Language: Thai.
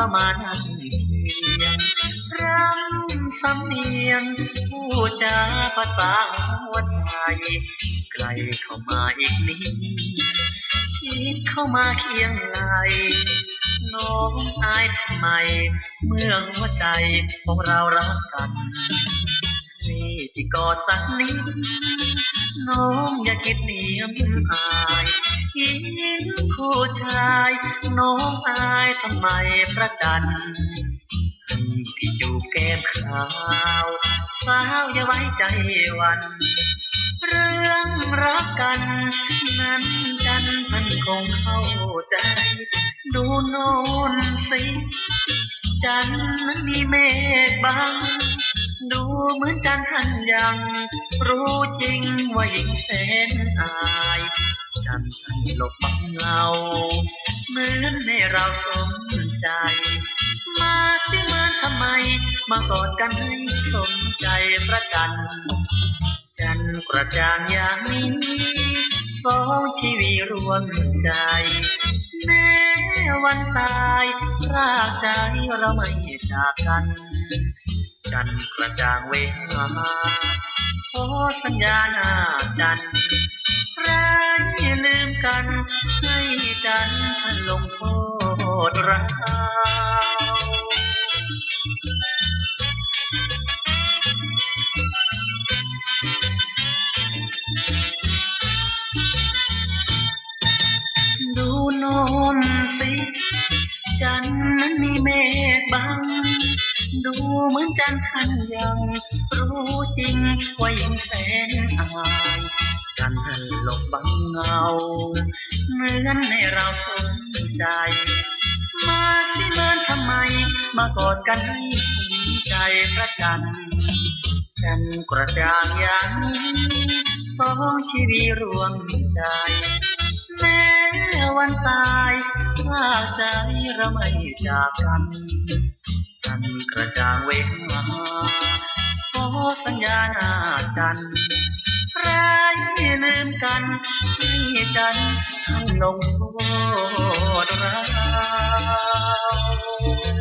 มานั่งเคียงรำสำเนียงพูดจาภาษาหัวใจไกลเข้ามาอีกนิดชิดเข้ามาเคียงไหลน้องอายทำไมเมื่อหัวใจของเรารักกันนี่ที่กอดสักนิดน้องอย่าคิดเหนียมอายหญิงคู่ชายน้องอายทำไมประจันที่จูบแก้มขาวสาวอย่าไว้ใจวันเรื่องรักกันนั้นจันพันคงเข้าใจดูโน่นสิจันนั้นมีเมฆบังดูเหมือนจันทันยังรู้จริงว่าหญิงแสนอายจันทันหลบบังเงาเหมือนให้เราสมใจมาสิมาทำไมมากอดกันให้สมใจประจันจันกระจ่างอย่างนี้สองชีวิตรวมใจแม้วันตายรากใจเราไม่จากกันจันกระจ่างเวหาขอสัญญาหน้าจันรักอย่าลืมกันให้จันท่านลงโทษเราดูโน่นสิจันนั้นมีเมฆบังดูเหมือนจันทันยังรู้จริงว่าหญิงแสนอายจันทันหลบบังเงาเหมือนให้เราสนใจมาสิเมินทำไมมากอดกันให้สนใจพระจันทร์จันกระจ่างอย่างนี้สองชีวิตรวมใจแม้วันตายถ้าใจเราไม่จากกันจันกระจ่างเวหาขอสัญญาหน้าจันรักอย่าลืมกันให้จันท่านลงโทษเรา